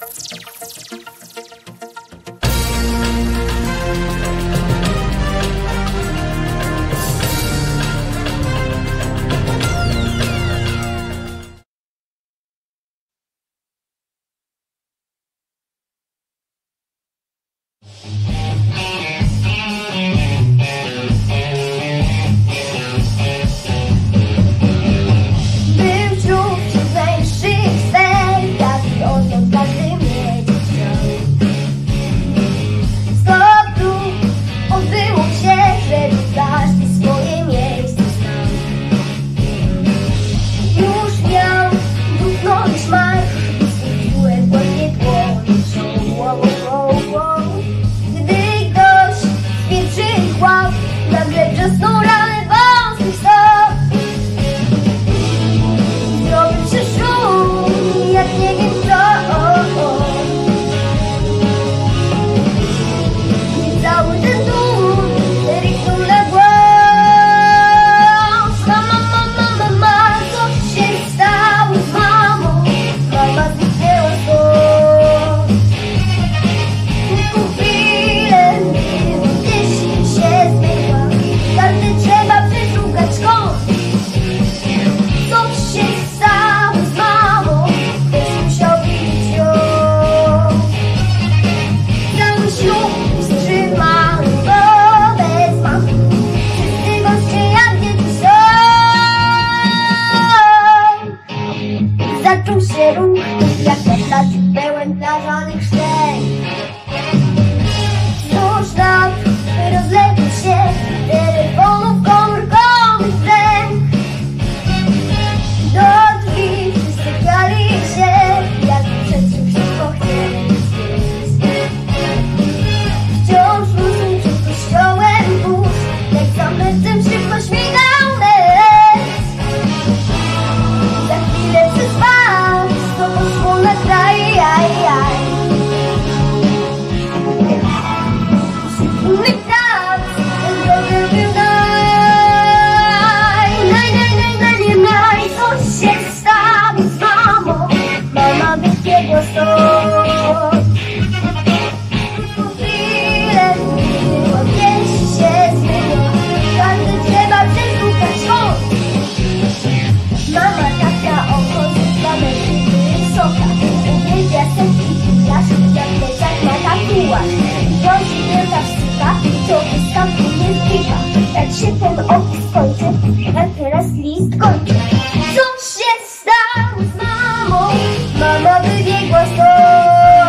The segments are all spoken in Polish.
Jak się ten opis skończy, a teraz list kończy. Co się stało z mamą? Mama wybiegła stąd.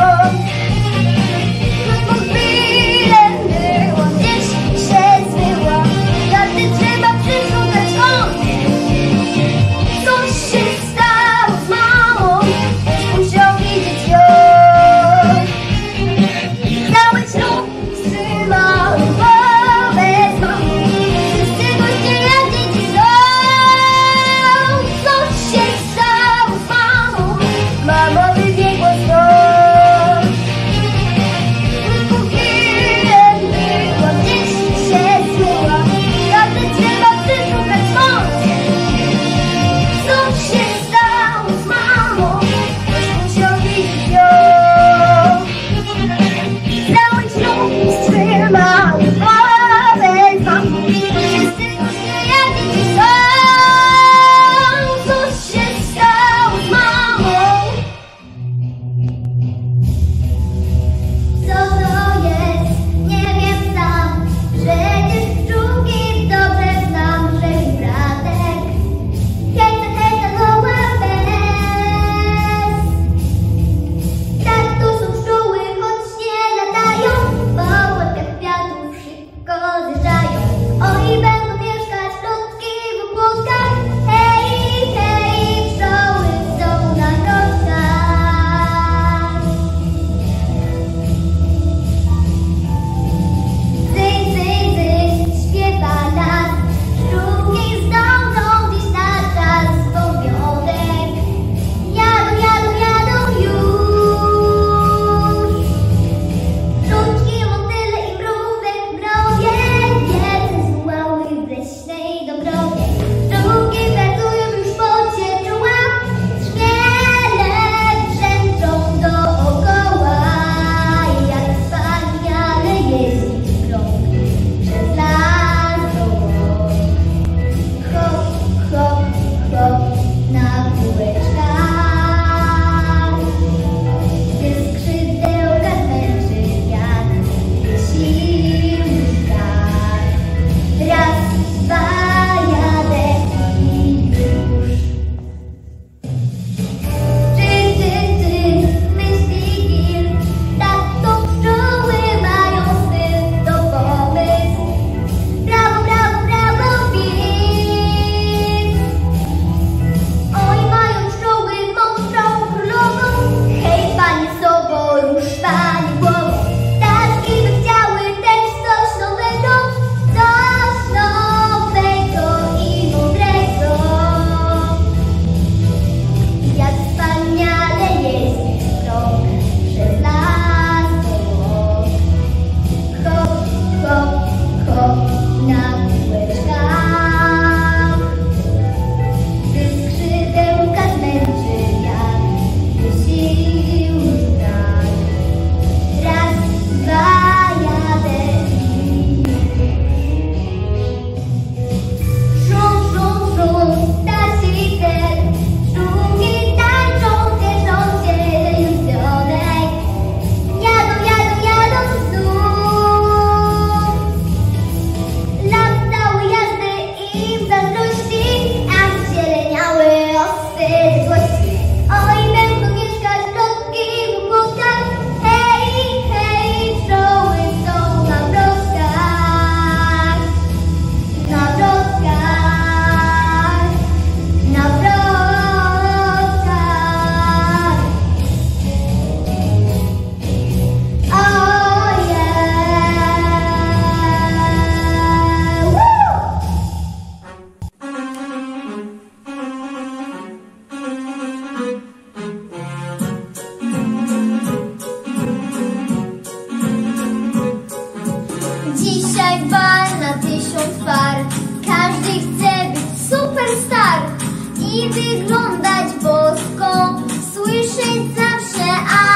i wyglądać bosko, słyszeć zawsze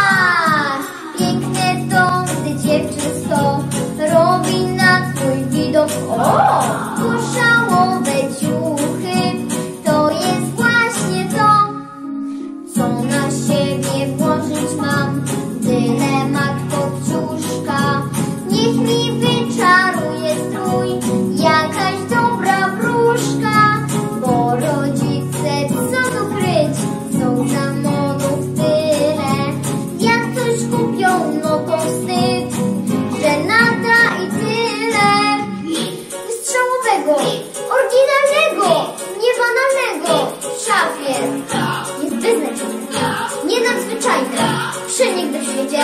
piękne to, gdy dziewczysko robi na twój widok szalowe ciuchy. To jest właśnie to, co na siebie włożyć mam. Dylemat Kopciuszka, niech mi wyczaruje strój jakaś dobra wróżka, bo rodzice co tu kryć, są za modą w tyle. Jak coś kupią, no to wstyd, że nada i tyle. Wystrzałowego, oryginalnego, niebanalnego w szafie jest beznadziejny, nienadzwyczajny, przenigdy w świecie.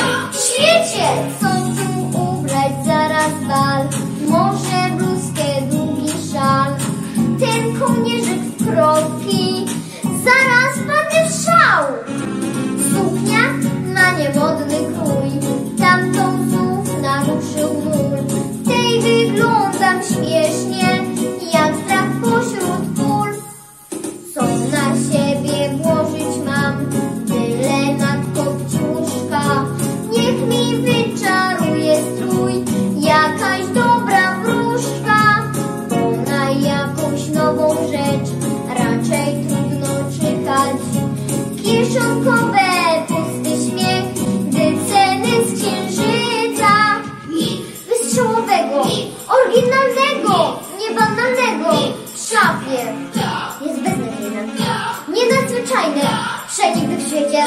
Co tu ubrać, zaraz bal, może bluzkę, długi szal, ten kołnierzyk w kropki, zaraz padnie w szał. Suknia ma niemodny krój, tamtą znów naruszył mur. W tej wyglądam śmiesznie, jak strach pośród pól. Co na siebie włożyć mam? Dylemat Kopciuszka, niech mi wyczaruje strój jakaś dobra wróżka, bo na jakąś nową rzecz raczej trudno czekać. Kieszonkowe, pusty śmiech, gdy ceny z księżyca. Wystrzałowego, oryginalnego, niebanalnego w szafie jest beznadziejny, nienadzwyczajny, przenigdy w świecie.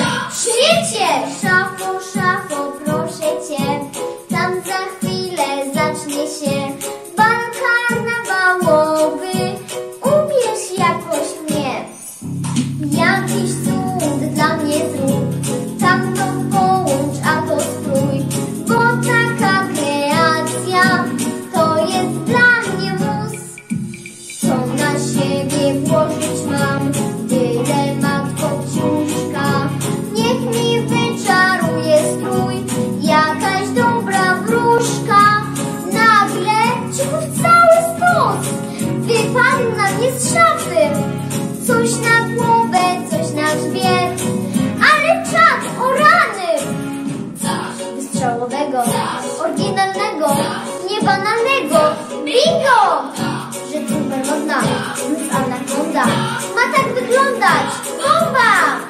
Szafo, szafo, proszę cię, tam za chwilę zacznie się bal karnawałowy. Ubierz jakoś mnie, jakiś cud dla mnie zrób, tamto połącz, a to sprój, bo taka kreacja to jest dla mnie mus. Co na siebie włożyć mam? Dylemat Kopciuszka, niech mi wyczaruje strój jakaś dobra wróżka. Nagle cichów cały stos wypadł na mnie z szafy. Coś na głowę, coś na grzbiet, ale czad, o rany! Wystrzałowego, oryginalnego, niebanalnego, bingo! Że supermodna, z anakonda ma tak wyglądać, bomba!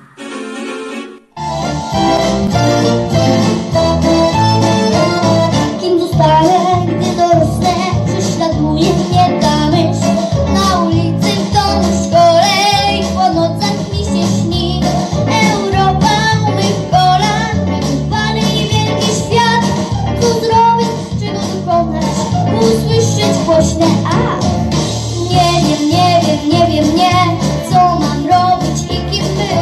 Kim zostanę, gdy dorosnę, prześladuje mnie ta myśl. Na ulicy, w domu, w szkole i po nocach mi się śni Europa u mych kolan, wygłupany i wielki świat. Co zrobić, czego dokonać, usłyszeć głośne nie wiem, nie, co mam robić i kim być.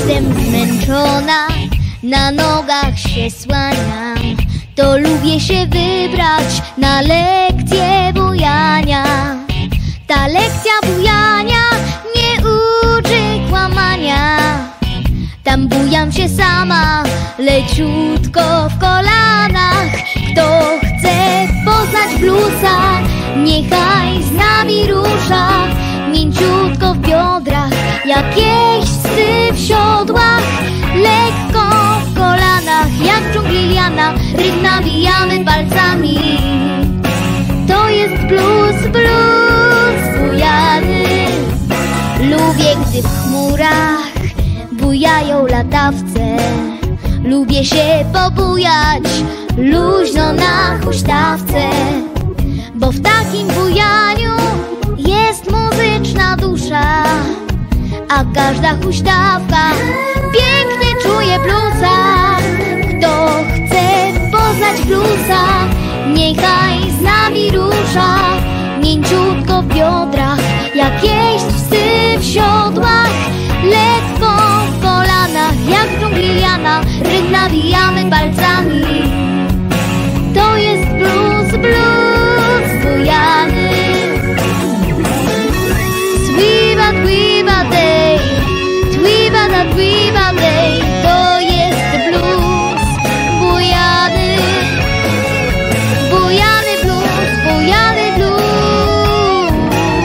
jestem zmęczona, na nogach się słaniam, to lubię się wybrać na lekcję bujania. Ta lekcja bujania nie uczy kłamania. Tam bujam się sama, leciutko w kolanach. Kto chce poznać bluesa, niechaj z nami rusza. Mięciutko w biodrach, jakieś psy w siodłach. Lekko w kolanach, jak w dżungli liana, rytm nawijamy palcami. To jest blues, blues bujany. Lubię, gdy w chmurach bujają latawce. Lubię się pobujać luźno na huśtawce, bo w takim bujaniu jest muzyczna dusza, a każda huśtawka pięknie czuje bluesa. Kto chce poznać bluesa, niechaj z nami rusza. Mięciutko w biodrach, jak jeść psy w siodłach. Lekko w kolanach, jak w dżungli liana, rytm nawijamy palcami. To jest blues, blues bujany. Twiba, twiba, day, twiba, da, twiba, day. To jest blues bujany. Bujany blues, bujany blues.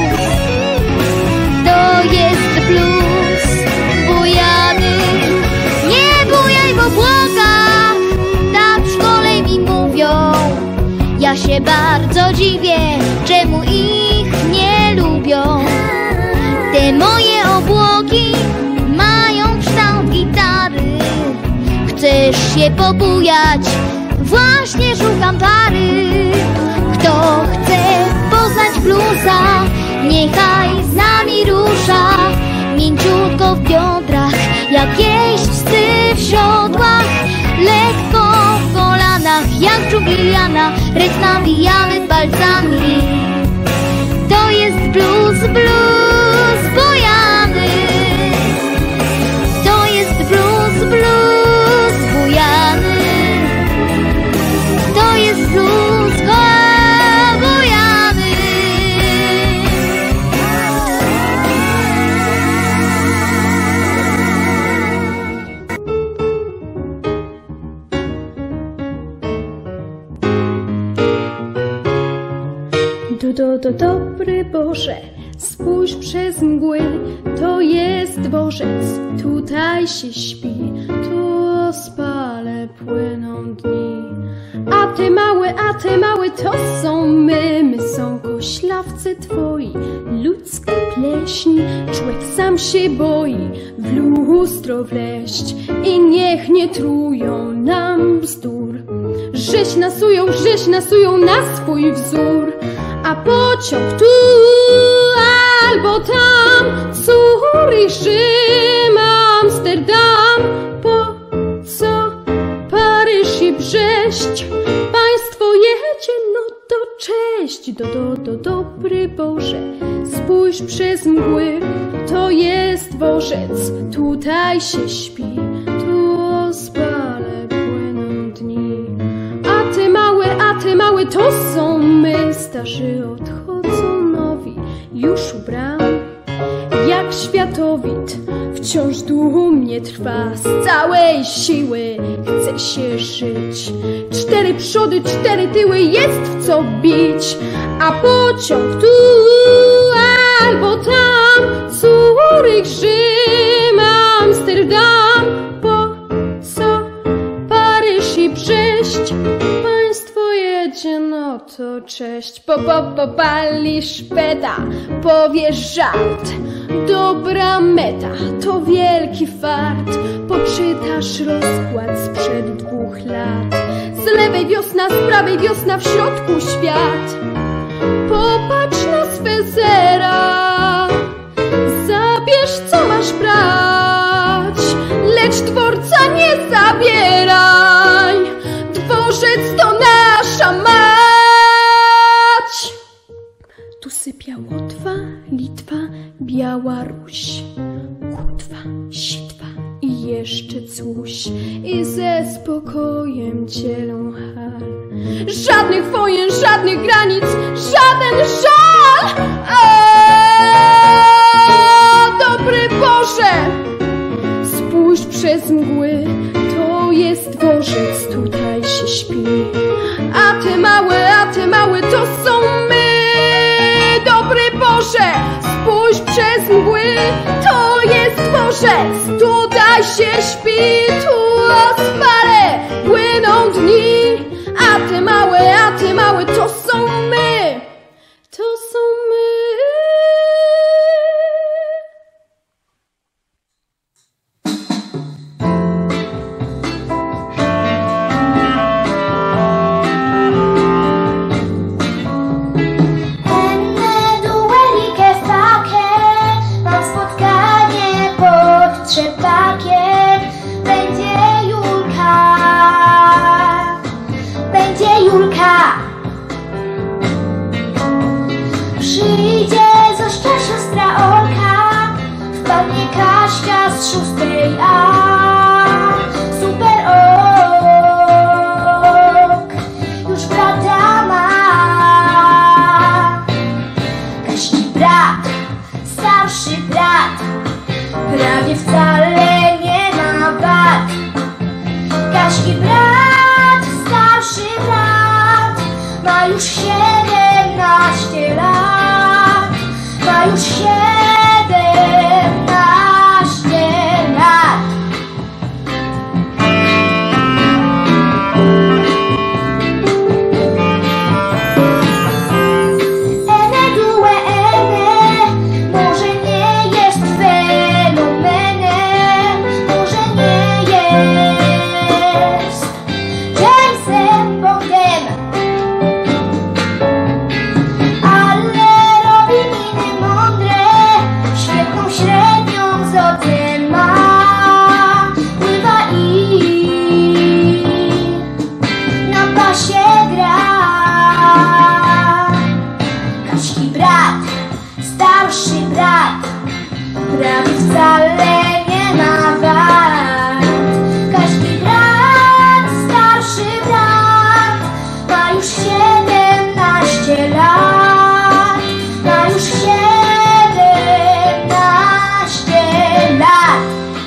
To jest blues bujany. Nie bujaj w obłokach, tak w szkole mi mówią. Ja się bardzo dziwię, czemu ich nie lubią. Te moje obłoki mają kształt gitary. Chcesz się pobujać? Właśnie szukam pary. Kto chce poznać bluesa, niechaj z nami rusza. Mięciutko w biodrach, jak jeść psy w siodłach. Lekko w kolanach, jak w dżungli liana, rytm nawijamy palcami. To jest blues, blues bujany. To jest blues, blues bujany. To jest blues bujany. Dobry Boże, spójrz przez mgły, to jest dworzec, tutaj się śpi, tu ospale płyną dni. A te małe to są my są koślawcy twoi, ludzka pleśń, człowiek sam się boi w lustro wleść i niech nie trują nam bzdur. Żeś nasują na swój wzór, a pociąg tu albo tam, Zurich, Rzym, Amsterdam, po co Paryż i Brześć? Państwo jedzie, no to cześć. Dobry Boże, spójrz przez mgły, to jest dworzec, tutaj się śpi, tu ospale płyną dni. A te małe to są my, starzy odchodzą nowi, już u bram. Jak światowid wciąż dumnie trwa, z całej siły chce się żyć. 4 przody, 4 tyły, jest w co bić. A pociąg tu albo tam, Zurich, Rzym, Amsterdam, po co Paryż i Brześć? Państwo jedzie, no to cześć. Popalisz peta, powiesz żart, dobra meta, to wielki fart. Poczytasz rozkład sprzed 2 lat. Z lewej wiosna, z prawej wiosna, w środku świat. Popatrz na swe zera, zabierz co masz brać, lecz dworca nie zabieraj. Dworzec to nasza mać. Tu sypia Łotwa, Litwa, Białaruś, Kutwa, Sitwa i jeszcze coś i ze spokojem dzielą hal. Żadnych wojen, żadnych granic, żaden żal! Dobry Boże! Spójrz przez mgły, to jest dworzec, tutaj się śpi. A te małe to są my. Dobry Boże, spójrz przez mgły, to jest dworzec, tutaj się śpi. Tu ospale płyną dni, a te małe to są my. To są my. Trzepakiem będzie Julka. Przyjdzie Zośka, siostra Olka, wpadnie Kaśka z 6. A. Super ok, już brata ma. Kaśki brat, starszy brat, prawie wcale nie ma wad. Kaśki brat, starszy brat, ma już 17 lat. Ma już 17 lat. Ene due ene, może nie jest fenomenem, może nie jest Jamesem Bondem, ale robi miny mądre, świetną średnią z ocen ma. Pływa i na pasie gra. Kaśki brat, starszy brat, prawie wcale nie ma wad. Kaśki brat, starszy brat, ma już 17 lat. Ma już 17 lat.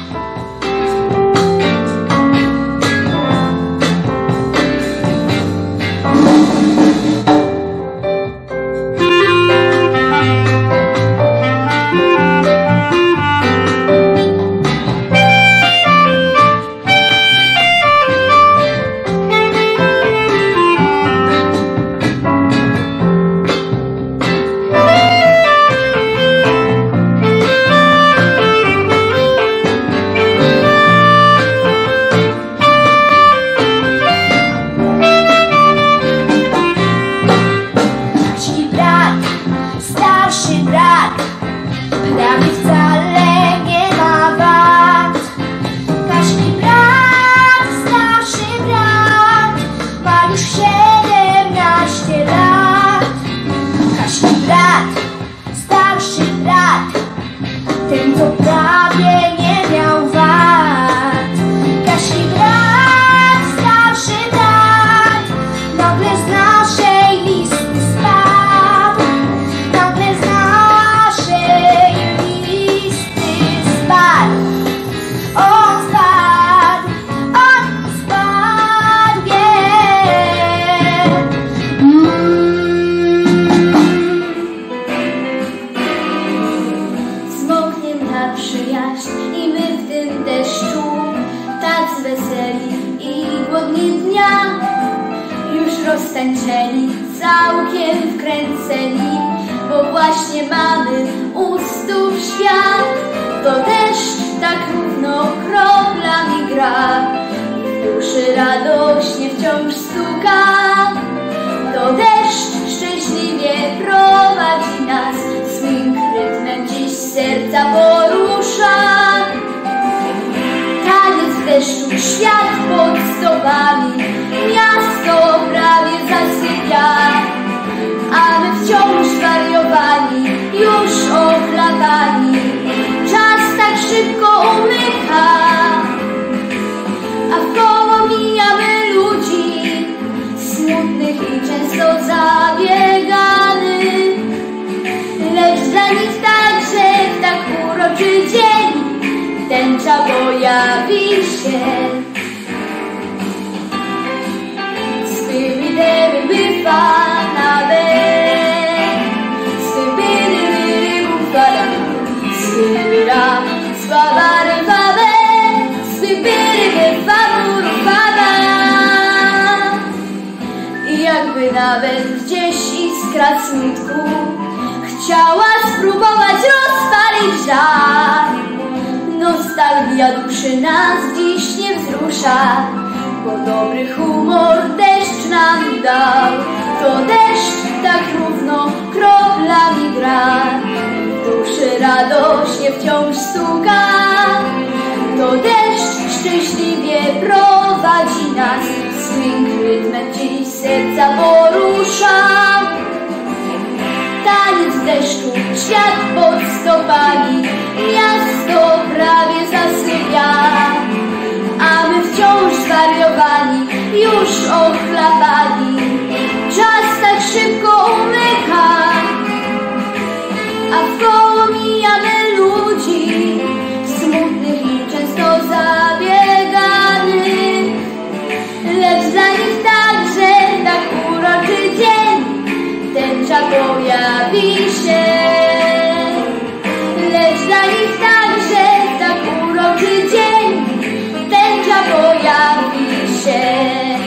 Kaśki brat, starszy brat, prawie wcale nie ma wad. Kaśki brat, starszy brat, ma już 17 lat. Kaśki brat, starszy brat, ten co prawie nie miał wad. Kaśki brat, starszy brat, nagle z naszej listy spadł. Nagle z naszej listy spadł. On spadł, Zmoknie na przyjaźń i my w tym deszczu, tacy weseli i głodni dnia, już roztańczeni, całkiem wkręceni, bo właśnie mamy u stóp świat. To deszcz tak równo kroplami gra i w duszy radośnie wciąż stuka. To deszcz szczęśliwie prowadzi nas, swym rytmem dziś serca porusza. Taniec w deszczu, świat pod stopami, miasto prawie zasypia, a my wciąż wariowani, już oplakani. Czas tak szybko umyka. się. Spybidery bywa na bek, spybidery bufala, spybira, spabary wabe, spybiry wywa pada. I jakby nawet gdzieś iskra smutku chciała spróbować rozpalić żar, nostalgia duszy nas dziś nie wzrusza, bo dobry humor deszcz nam dał. To deszcz tak równo kroplami gra, w duszy radośnie wciąż stuka. To deszcz szczęśliwie prowadzi nas, swym rytmem dziś serca porusza. Taniec deszczu, świat pod stopami, miasto prawie zasypia, a my wciąż zwariowani, już ochlapani. Czas tak szybko umyka, a wkoło mijamy ludzi, smutnych i często zabieganych, lecz dla nich także tak uroczy dzień, tęcza pojawi się. Lecz dla nich także tak uroczy dzień, tęcza pojawi się.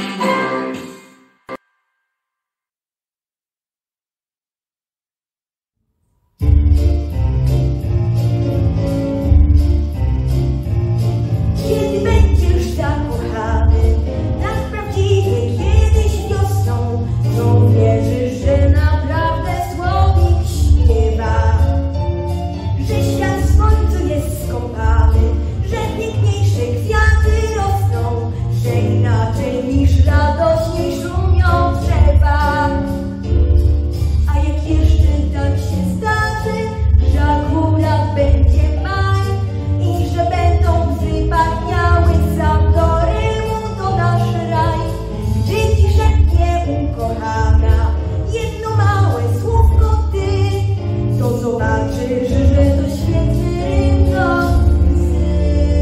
Kiedy będziesz zakochany, tak prawdziwie kiedyś wiosną, to wierzysz, że naprawdę słowik śpiewa, że świat w słońcu jest skąpany, że piękniejsze kwiaty rosną, że inaczej niż radośniej szumią drzewa. A jak jeszcze tak się zdarzy, że akurat będzie maj i że będą łzy pachniały sam do rymu, to nasz raj. Gdy ci szepnie ukochana jedno małe słówko ty, to zobaczysz, że to świetny rym do łzy.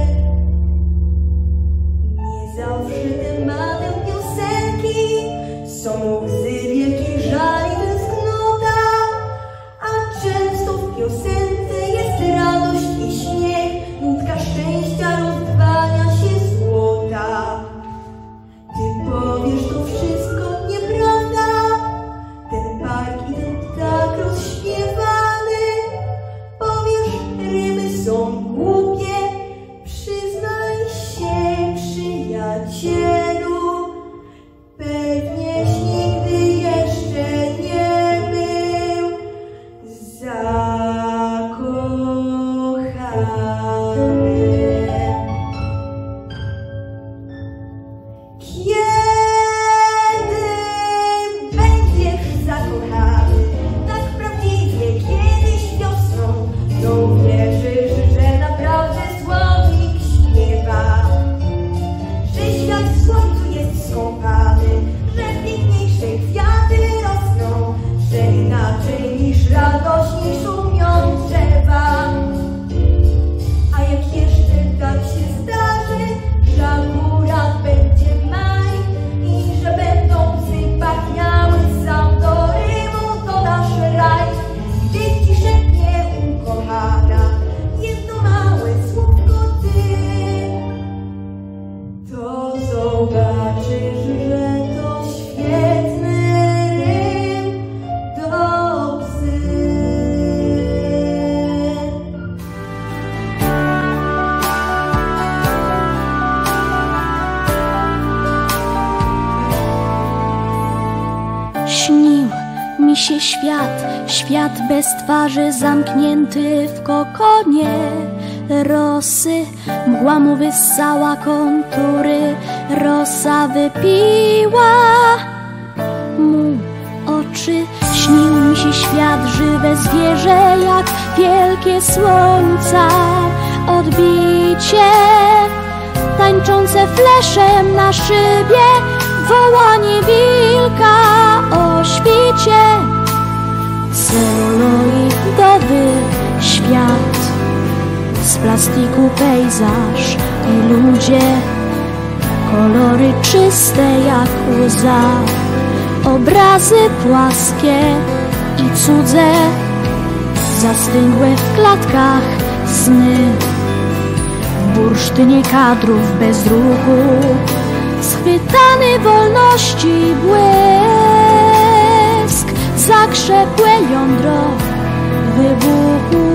Nie zawsze tematem piosenki są łzy wielkiej żali, tęsknota, a często w piosence jest radość i śmiech, nutka szczęścia, rozdwania się złota. Ty powiesz, to wszystko nieprawda, ten park i ten ptak rozśpiewany. Powiesz, rymy są głupie, przyznaj się, przyjacielu. Pewnieś nigdy jeszcze nie był zakochany. Kiedy będziesz zakochany, tak prawdziwie kiedyś wiosną, to wierzysz, że naprawdę słowik śpiewa, że świat w słońcu jest skąpany, że piękniejsze kwiaty rosną, że inaczej niż radośniej szumią drzewa. A jak jeszcze tak się zdarzy, że akurat będzie maj i że będą łzy pachniały sam do rymu, to nasz raj. Gdy ci szepnie ukochana jedno małe słówko ty, to zobaczysz, że to świetny rym do łzy. Śnił mi się świat, świat bez twarzy, zamknięty w kokonie rosy. Mgła mu wyssała kontury, rosa wypiła mu oczy. Śnił mi się świat, żywe zwierzę, jak wielkie słońca odbicie, tańczące fleszem na szybie, wołanie wilka o świcie. Celuloidowy świat, z plastiku pejzaż i ludzie wodzie, kolory czyste jak łza, obrazy płaskie i cudze, zastygłe w klatkach sny, w bursztynie kadrów bez ruchu, schwytany wolności błysk, zakrzepłe jądro wybuchu.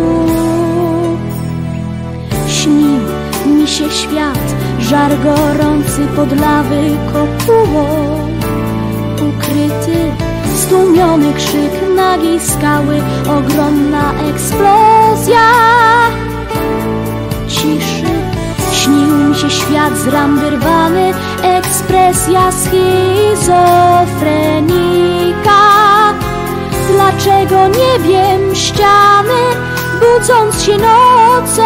Śnił mi się świat, żar gorący pod lawy kopułą, ukryty, stłumiony krzyk nagiej skały, ogromna eksplozja ciszy. Śnił mi się świat z ram wyrwany, ekspresja schizofrenika. Dlaczego nie wiem, ściany budząc się nocą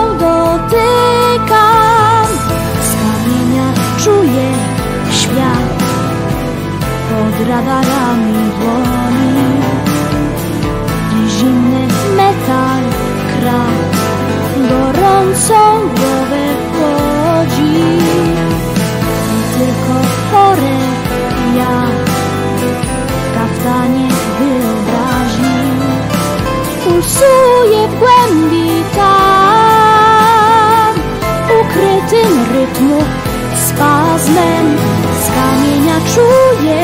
dotykam. Z kamienia czuję świat pod radarami dłoni i zimny metal krak gorącą głowę chłodzi. I tylko chore ja w kaftanie wyobraźni pulsuje w głębi tam, ukrytym rytmu spazmem. Z kamienia czuję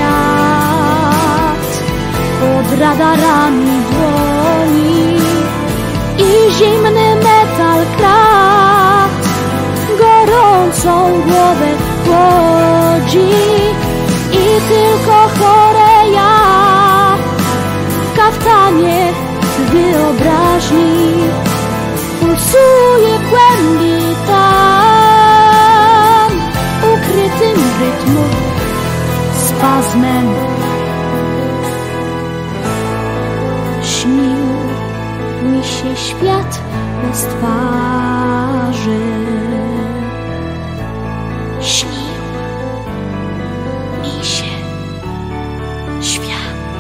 świat pod radarami dłoni i zimny metal krat gorącą głowę chłodzi. I tylko chore ja w kaftanie wyobraźni pulsuje w głębi tam, ukrytym rytmu spazmem. Śnił mi się świat bez twarzy. Śnił mi się świat.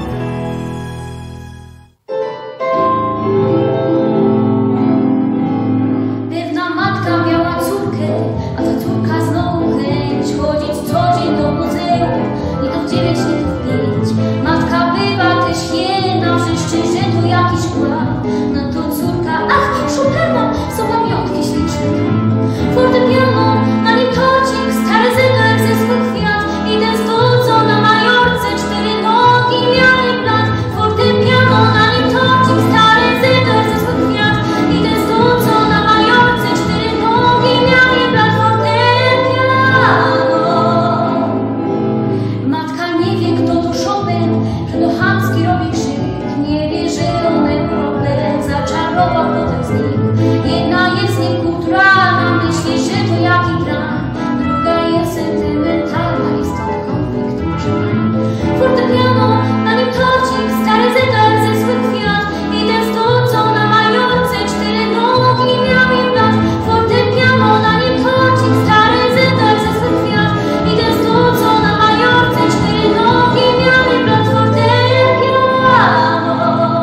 Pewna matka miała córkę, a ta córka znowu chęć chodzić co dzień do muzeum, nie to w 9, nie to w 5. Matka bywa też jedna, wrzeszczy, że to jakiś kłam. Na to córka, ach, Chopina, są pamiątki śliczne. Fortepiano, na nim tocik, stary zegar ze swych kwiat i ten stół, co na Majorce 4 nogi miał blat. Fortepiano, na nim tocik, stary zegar ze swych kwiat i ten stół, co na Majorce 4 nogi miał blat. Fortepiano. Matka nie wie, kto to Chopin, że to chamski robi krzyk, nie wie, że one problem zaczarował, potem znikł. Jedna jest z nim kulturalna, myśli, że to jaki dram, druga jest sentymentalna i stąd konflikt marzeń. Fortepiano, na nim tocik, stary zegar ze swych kwiat i ten stół, co na Majorce 4 nogi miał blat. Fortepiano, na nim tocik, stary zegar ze swych kwiat i ten stół, co na Majorce 4 nogi miał blat. Fortepiano.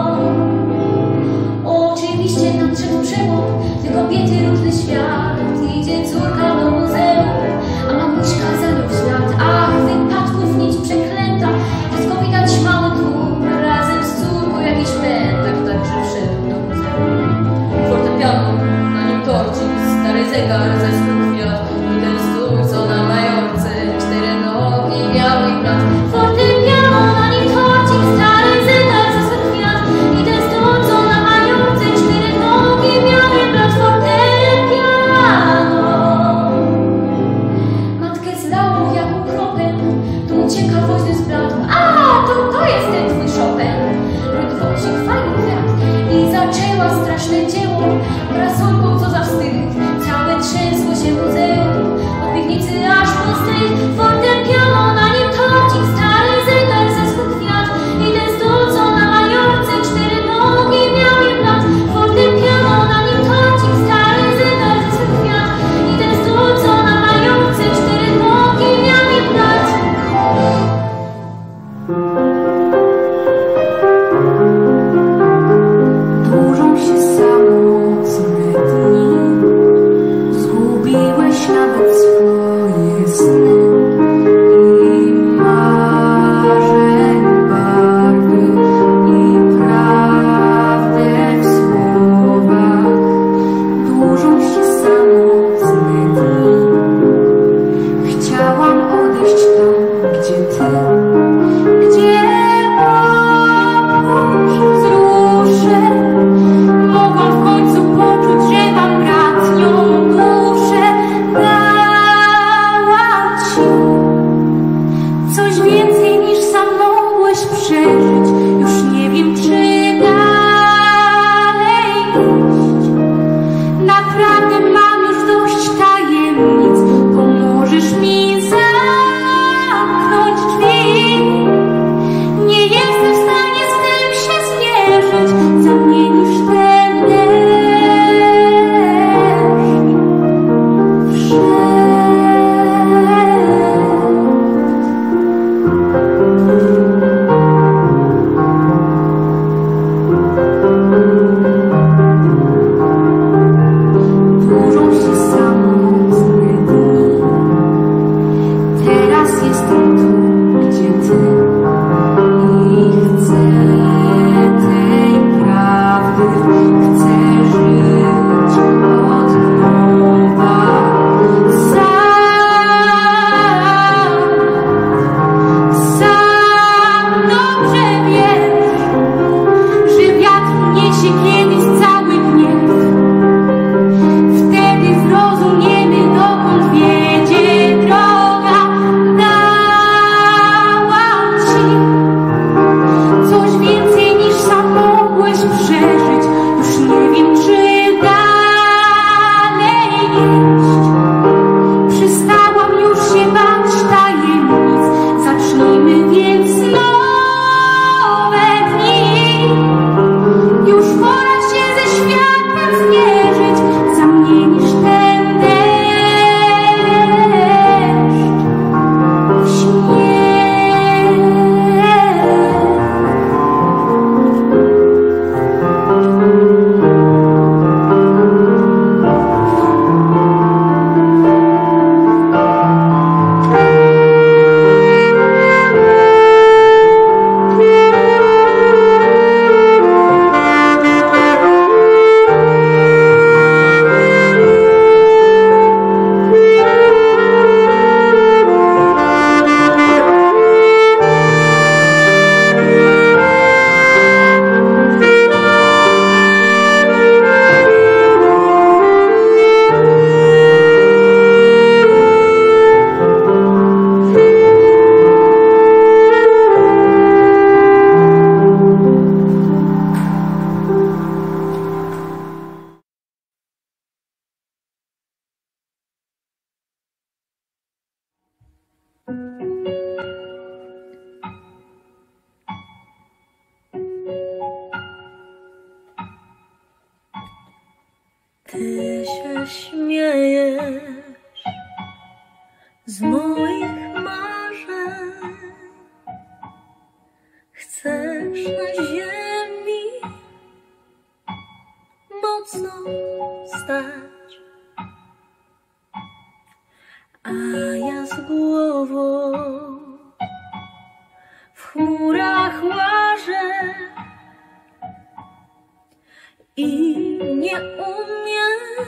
Oczywiście nadszedł przełom, te kobiety różny świat. Idzie córka do muzeum, a mamuśka za nią w świat. Ach, wypadków nić przeklęta, wszystko widać mały tłum. Razem z córką jakiś pętak, także wszedł do muzeum. Fortepiano, na nim torcik, stary zegar ze swych kwiat i ten stół, co na Majorce 4 nogi miał blat. Fortepiano, na nim torcik, stary zegar ze swych kwiat i ten stół, co na Majorce 4 nogi miał blat. Fortepiano. Matkę zlało jak ukropem, tu ucieka woźny z blatą. A, to jest ten twój Chopin. Rydwosik, fajny kwiat. I zaczęła straszne dzieło, parasolką co za wstyd. Całe trzęsło się muzeum, od piwnicy aż po strych. Fortepiano, na nim torcik, stary zegar ze swych kwiat i ten stół, co na Majorce 4 nogi miał blat. Fortepiano, na nim torcik, stary zegar ze swych kwiat i ten stół, co na Majorce 4 nogi miał blat. Dłużą się samotne dni, zgubiły Ty się śmiejesz z moich marzeń. Chcesz na ziemi mocno stać, a ja z głową w chmurach łażę i nie umiem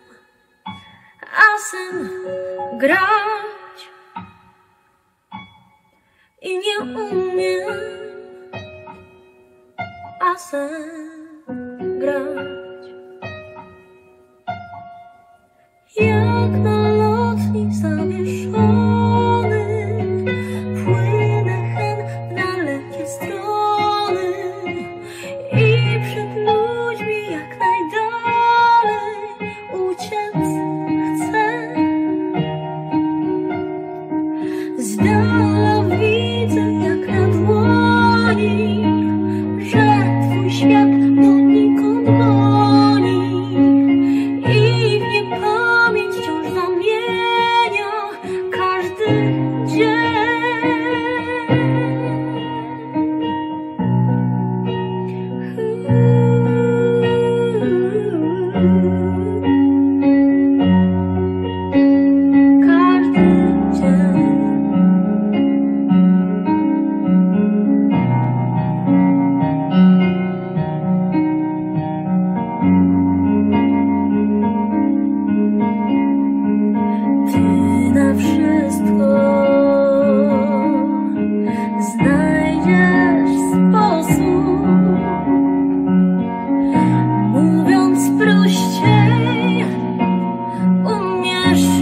asem grać, i nie umiem asem grać. Jak na lotni zawieszony płynę hen w dalekie strony i przed ludźmi jak najdalej uciec chcę. Z dala widzę jak na dłoni, że twój świat donikąd nosi.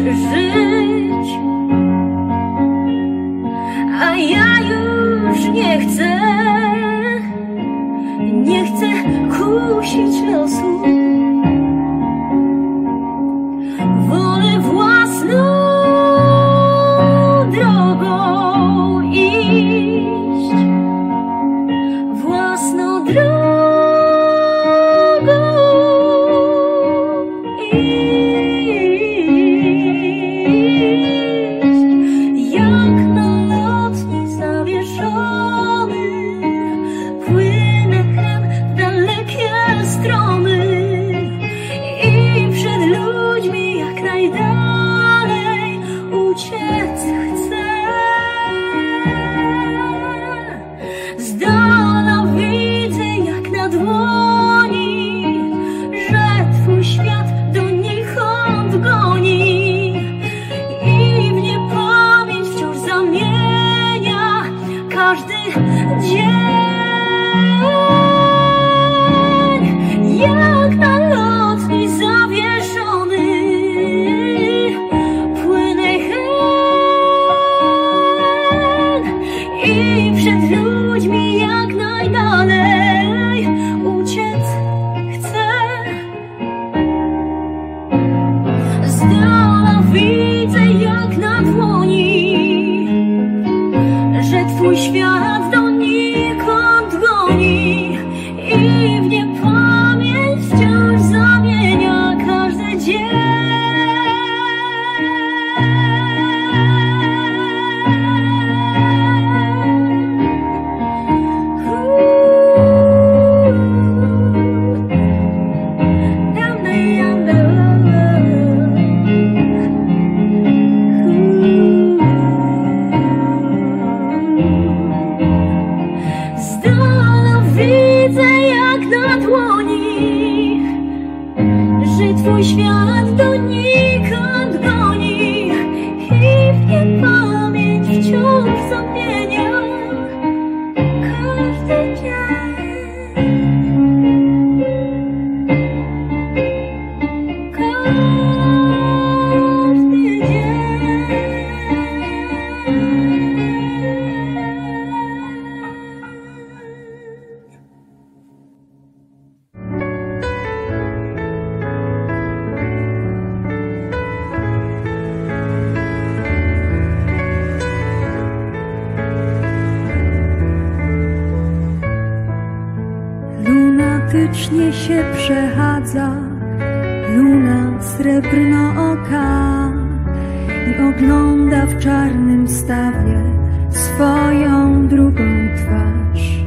żyć. A ja już nie chcę kusić losu. Wolę własną drogą iść, własną drogą iść. Jak na lotni zawieszony płynę w dalekie stromy i przed ludźmi jak najdalej uciec chcę. Z dala widzę jak na dłoni, że twój świat donikąd goni i w niepamięć wciąż zamienia każdy dzień. Jak na lotni zawieszony płynę hen i przed ludźmi jak najdalej uciec chcę. Z dala widzę jak na dłoni, że twój świat donikąd goni i w niepamięć wciąż zamienia każdy dzień. Z dala widzę jak na dłoni, że twój świat donikąd goni i w niepamięć wciąż zamienia każdy dzień. Każdy dzień. Lunatycznie się przechadza luna srebrnooka i ogląda w czarnym stawie swoją drugą twarz.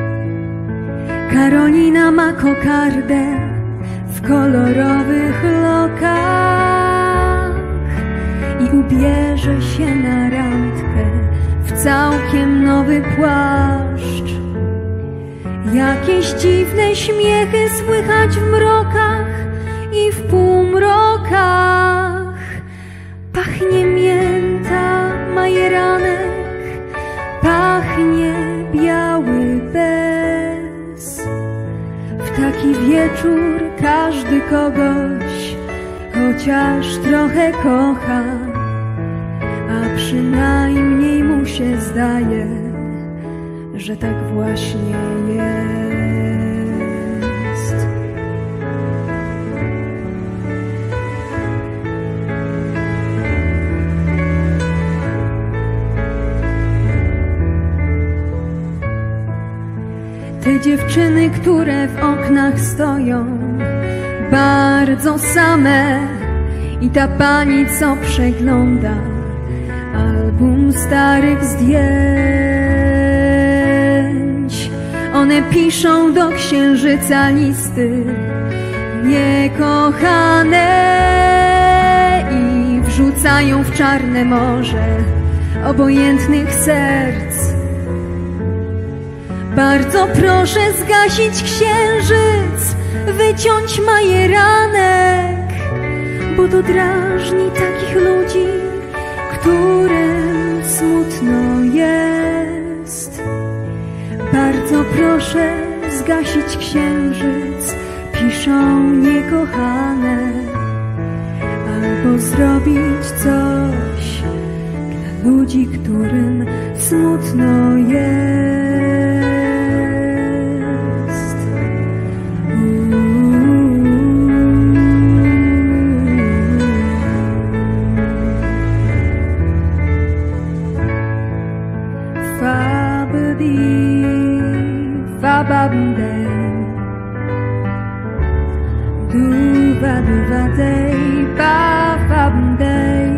Karolina ma kokardę w kolorowych lokach i ubierze się na randkę w całkiem nowy płaszcz. Jakieś dziwne śmiechy słychać w mrokach i w półmrokach. Pachnie mięta, majeranek, pachnie biały bez. W taki wieczór każdy kogoś chociaż trochę kocha, a przynajmniej mu się zdaje, że tak właśnie jest. Te dziewczyny, które w oknach stoją, bardzo same, i ta pani, co przegląda album starych zdjęć. One piszą do księżyca listy niekochane i wrzucają w czarne morze obojętnych serc. Bardzo proszę zgasić księżyc, wyciąć majeranek, bo to drażni takich ludzi, którym smutno jest. Bardzo proszę zgasić księżyc, piszą niekochane, albo zrobić coś dla ludzi, którym smutno jest. Fa-ba-bum-day, do-va-do-va-day, ba-fa-bum-day,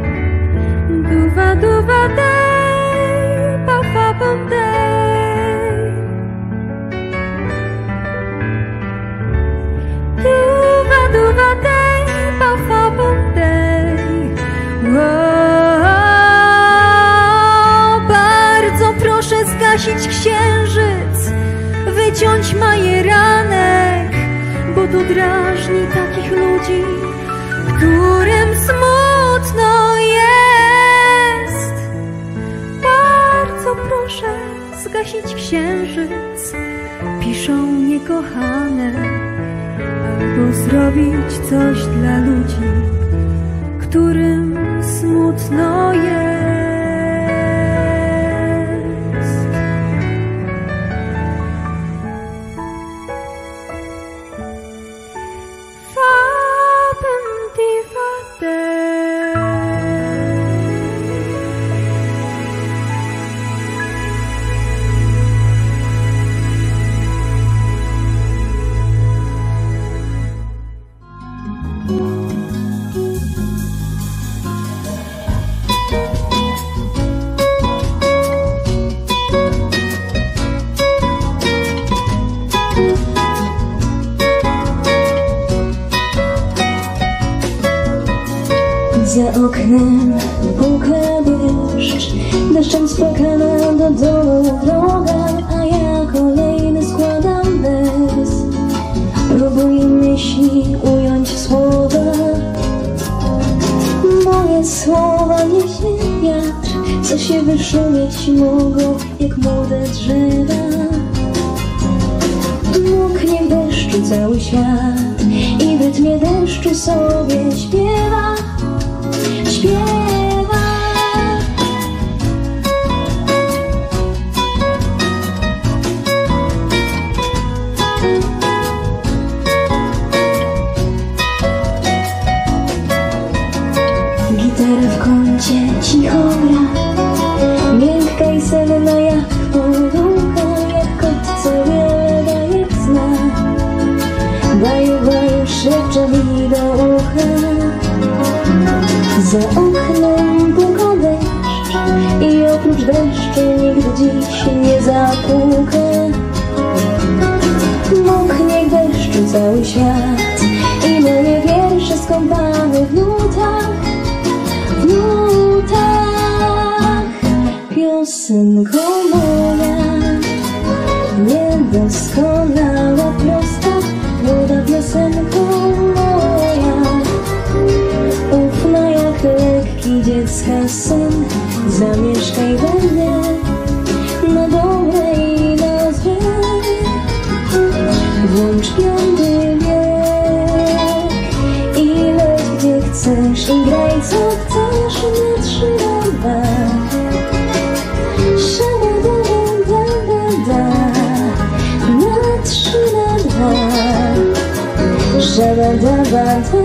do-va-do-va-day, ba-fa-bum-day, do-va-do-va-day, ba-fa-bum-day. Bardzo proszę zgasić księżyc, wyciąć majeranek, bo to drażni takich ludzi, którym smutno jest. Bardzo proszę zgasić księżyc, piszą niekochane, albo zrobić coś dla ludzi, którym smutno jest. Za oknem puka deszcz, deszczem spłakana do domu droga, a ja kolejny składam wers. Próbuję myśli ująć w słowa, moje słowa niesie wiatr, co się wyszumieć mogą jak młode drzewa. Moknie w deszczu cały świat i w rytmie deszczu sobie śpiewa. Gitara w kącie cicho gra, miękka i senna jak poducha, jak kot, co wiele daje zna. Baju, baju, szepcze mi do ucha. Za oknem puka deszcz i oprócz deszczu nigdy dziś nie zapuka. Moknie w deszczu cały świat i moje wiersze skąpane w nutach, w nutach. Piosenko moja, niedoskonała, prosta, młoda piosenko moja. Ufna jak lekki dziecka sen, zamieszkaj we mnie na dobre i na złe. Włącz piąty wiek i leć gdzie chcesz i graj co chcesz na 3 na 2. Sza-da-da-da-da-da-da, na 3 na 2. Sza-da-da-da-da.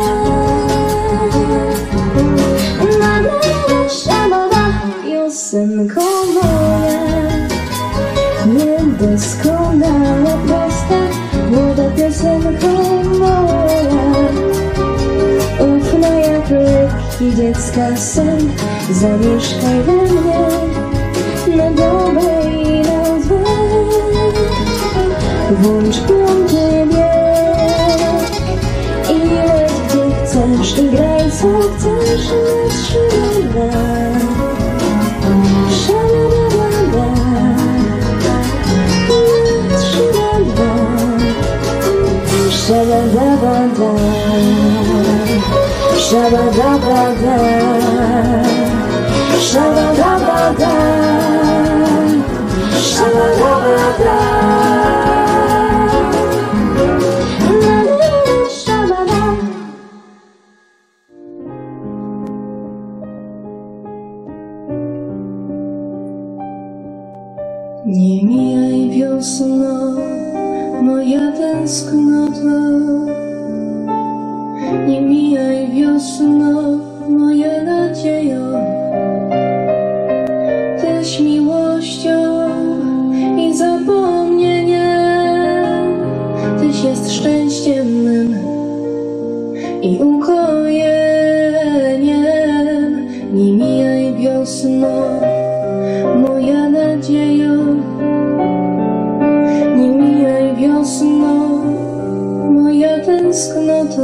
Piosenko moja, niedoskonała, prosta, młoda piosenko moja. Ufna jak lekki dziecka sen, zamieszkaj we mnie na dobre i na złe. Włącz piąty wiek i leć gdzie chcesz i graj co chcesz na 3 na 2. Sha-ba-da-ba-da, sha-ba-da-ba-da, sha-ba-da-ba-da, sha-ba-da-ba-da. Nie mijaj wiosno, moja tęsknoto. Nie mijaj wiosno, moja nadziejo. Tyś miłością i zapomnieniem, Tyś jest szczęściem mym i ukojeniem. Nie mijaj wiosno, moja nadziejo. Nie mijaj wiosno, moja tęsknoto.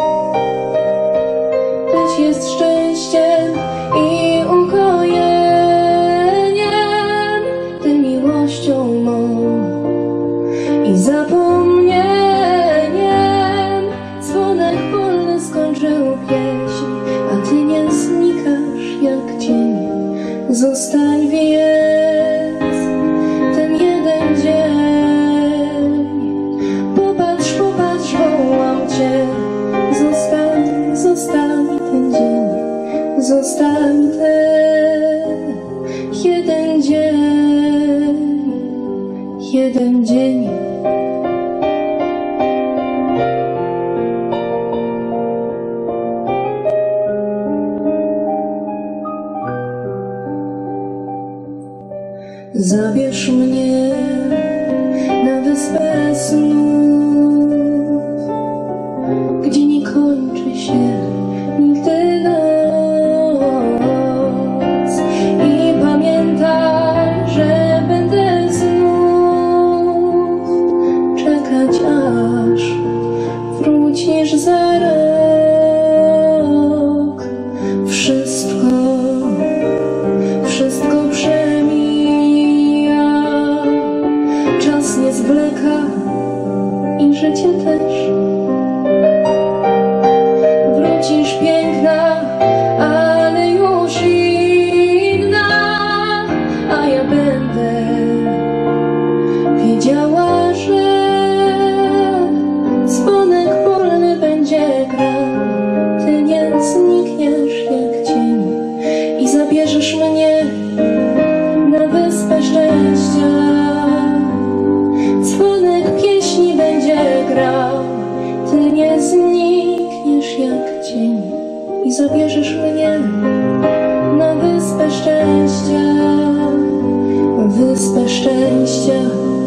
Tyś jest szczęściem i ukojeniem, Ty miłością mą i zapomnieniem. Dzwonek polny skończył pieśń, a Ty nie znikasz jak cień. Zostań więc ten jeden dzień. Popatrz, popatrz, wołam Cię. Zostań, zostań ten dzień. Zostań ten jeden dzień. Jeden dzień. Zabierz mnie na wyspę snów, gdzie nie kończy się nigdy noc. I pamiętaj, że będę znów czekać, aż wrócisz za rok. Wszystko przemija, czas nie zwleka i życie też. Wrócisz piękna, ale już inna, a ja będę wiedziała, że dzwonek polny będzie grał. Ty nie znikniesz jak cień i zabierzesz mnie na wyspę szczęścia. Dzwonek pieśni będzie grał. Ty nie znikniesz jak cień i zabierzesz mnie na wyspę szczęścia. Wyspę szczęścia.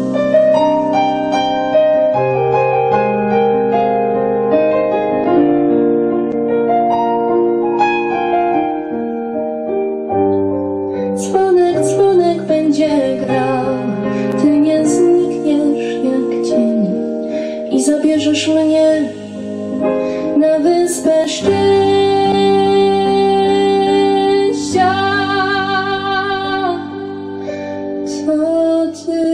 Dzwonek, dzwonek będzie grał. Ty nie znikniesz jak cień i zabierzesz mnie na wyspę szczęścia. To Ty.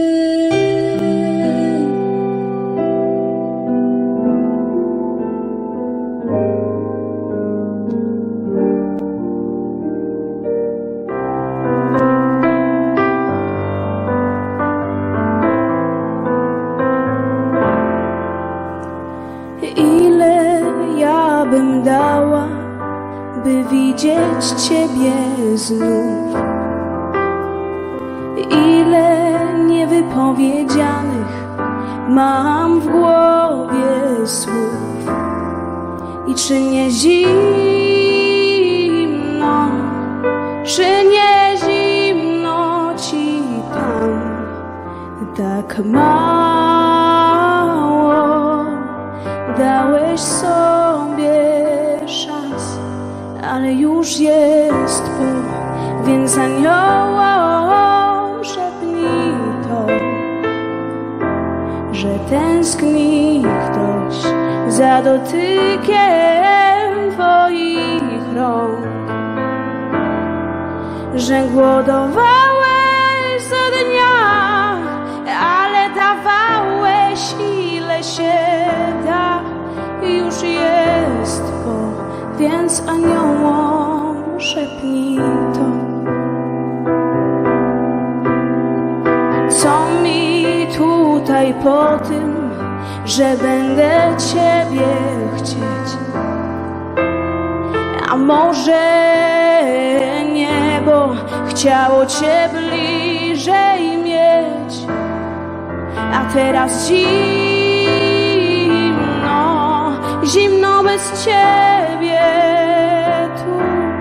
Ile ja bym dała, by widzieć Ciebie znów. Ile niewypowiedzianych mam w głowie słów. I czy nie zimno, czy nie zimno Ci tam tak mało dałeś sobie szans, ale już jest po, więc anioło szepnij to, że tęskni ktoś za dotykiem Twoich rąk, że głodowałeś za dnia, ale dawałeś ile się da. Już jest po, więc aniołom szepnij to. Co mi tutaj po tym, że będę Ciebie chcieć? A może nie niebo chciało cię bliżej mieć, a teraz zimno, zimno bez ciebie tu.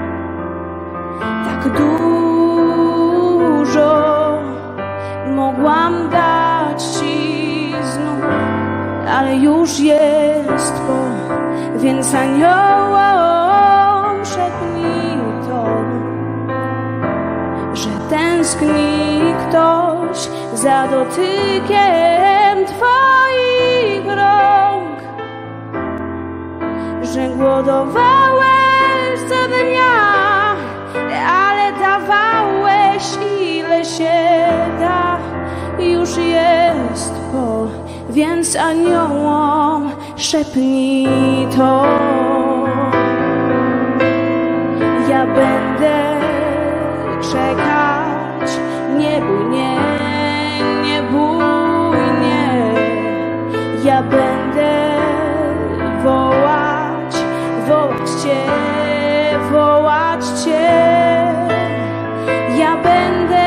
Tak dużo mogłam dać ci znów, ale już jest po, więc aniołom szepnij to, że tęskni ktoś za dotykiem twoich rąk, że głodowałeś co dnia, ale dawałeś ile się da. Już jest po, więc aniołom szepnij to. Ja będę czekać, nie bój, nie, nie bój, nie. Ja będę wołać, wołać cię, wołać cię. Ja będę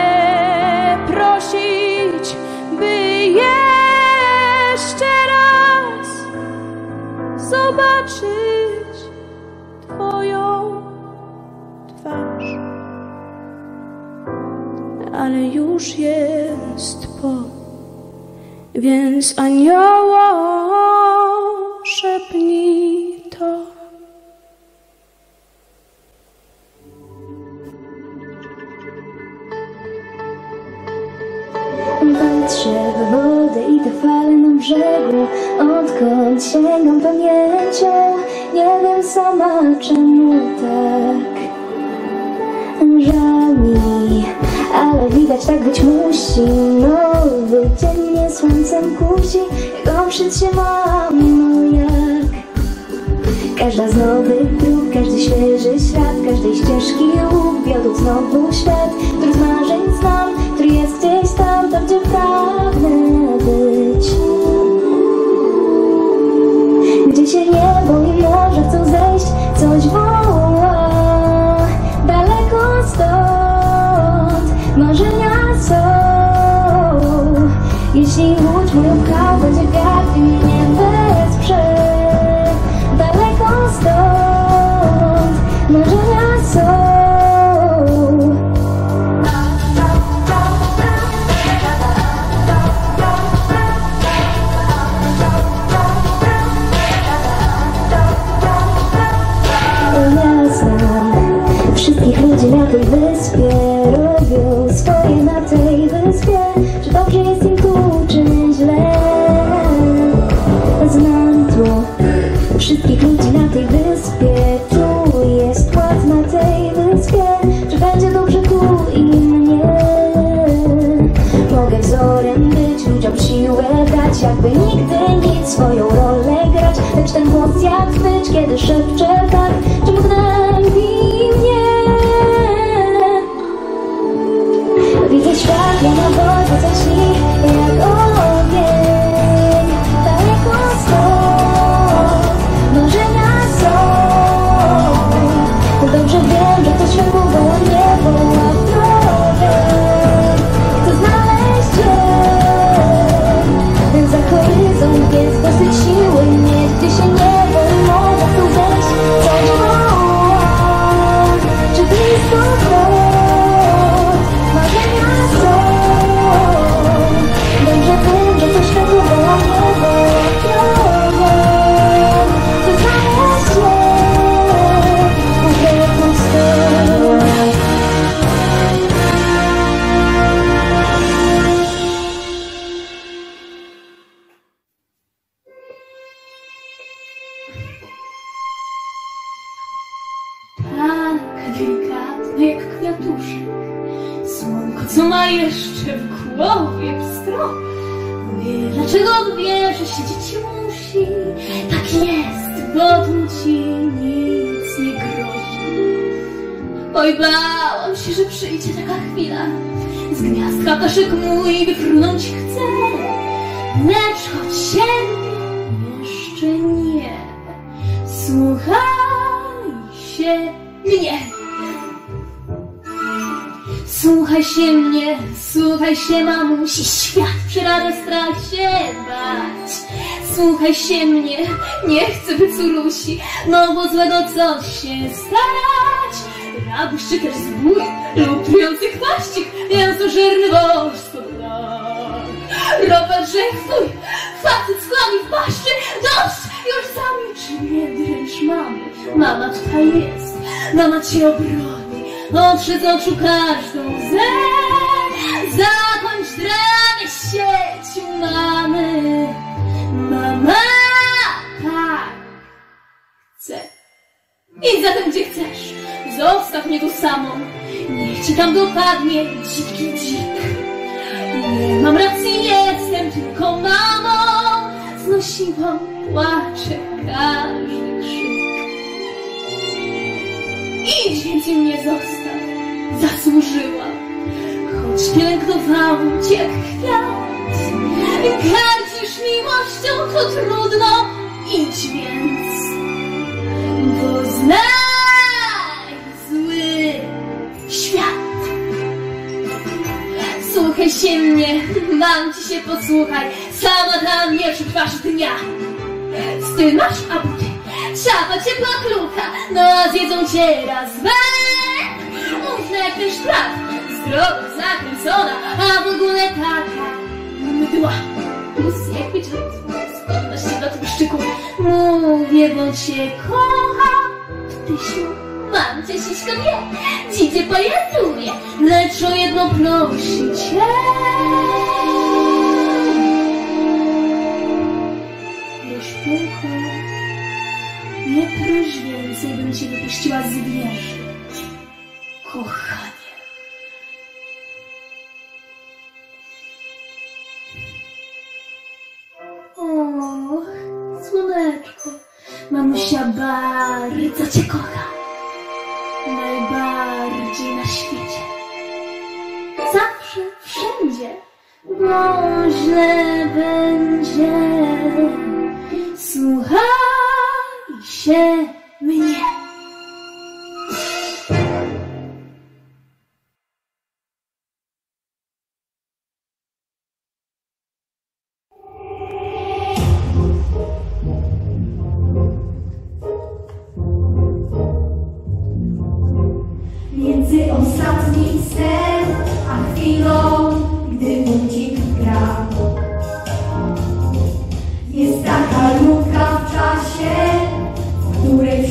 prosić, by jeszcze raz zobaczyć twoją twarz. Ale już jest po, więc aniołom szepnij to. Patrzę w wodę i te fale na brzegu, odkąd sięgam pamięcią. Nie wiem sama czemu tak żal mi, ale widać tak być musi. Nowy dzień mnie słońcem kusi, jak oprzeć się mam, no jak każda z nowych dróg, każdy świeży świat, każdej ścieżki łuk, wiodąc znowu świat, który z marzeń znam, który jest gdzieś tam, tam gdzie pragnę być. Gdzie się niebo i morze chcą zejść, coś woła daleko stąd, marzenia są. Jeśli łódź moją pchał będzie wiatr i mnie wesprze, daleko stąd, marzenia są. Wszystkich ludzi na tej wyspie robią swoje na tej wyspie. Czy dobrze jest im tu, czy źle? Znam tu wszystkich ludzi na tej wyspie. Tu jest ład na tej wyspie. Czy będzie dobrze tu i mnie? Mogę wzorem być, ludziom siłę dać, jakby nigdy nic, swoją rolę grać. Lecz ten głos jak być, kiedy szepcze tak, czemu gnębi mnie? Widzę światło na drodze, co śni jak ogień. Daleko stąd marzenia są. Dobrze wiem, że to światło woła mnie, woła w drogę. Chcę znaleźć cię za horyzont, więc dosyć siły mieć, gdy się niebo i morze chcą zejść. Coś woła, czy blisko stąd marzenia są. Dobrze wiem, że to światło woła mnie, woła w drogę. Chcę znaleźć cię, uwielbiam stąd. Tak delikatny jak kwiatuszek, słonko, co ma jeszcze w głowie pstro. Wie, dlaczego wie, że siedzieć musi. Tak jest, bo tu ci nic nie grozi. Oj, bałam się, że przyjdzie taka chwila, z gniazdka koszyk mój wyfrunąć chce. Lecz choć się jeszcze nie, słuchaj się mnie. Słuchaj się mnie, słuchaj się mamusi, świat przyrada strach się bać. Słuchaj się mnie, nie chcę być Urusi, no bo złego coś się stać. Rabuś czy też zbój lub trujący chwaścik, mięsożerny bożstwo brak. Robert twój, facet z klami w paszczy, dość, już zamilcz, nie dręcz mamy. Mama tutaj jest, mama cię obroni, otrze z oczu każdą łzę. Zakończ dramę siecią mamy. Mama tak chce. Idź zatem gdzie chcesz, zostaw mnie tu samą, niech ci tam dopadnie dziki dzik. Nie mam racji, jestem tylko mamą, znosiłam płacze każdy krzyk. Idź więc i mnie zostaw, zasłużyłam, choć pielęgnowałam cię jak kwiat. Gardzisz miłością, to trudno, idź więc, bo znaj zły świat. Słuchaj się mnie, mam ci się posłuchaj, sama tam nie przetrwasz dnia. Styl masz, a buty, szapa ciepła krucha, no a zjedzą cię raz, dwa. Mówna jak ten szprat, zdrowo zakręcona, a w ogóle taka mdła. Plus jak pieczęt, skłonność się do tłuszczyku. Mówię, bo cię kocham, Tysiu, mam cię siśko wie, dzidzie pojętuje, lecz o jedno prosi cię. Już puchu, nie proś więcej, bym cię wypuściła z wieży, kochanie. Och, słoneczko, mamusia bardzo cię kocha, najbardziej na świecie. Zawsze, wszędzie, bo źle będzie. Słuchaj się mnie. Między ostatnim snem a chwilą, gdy budzik gra, jest taka luka w czasie, w której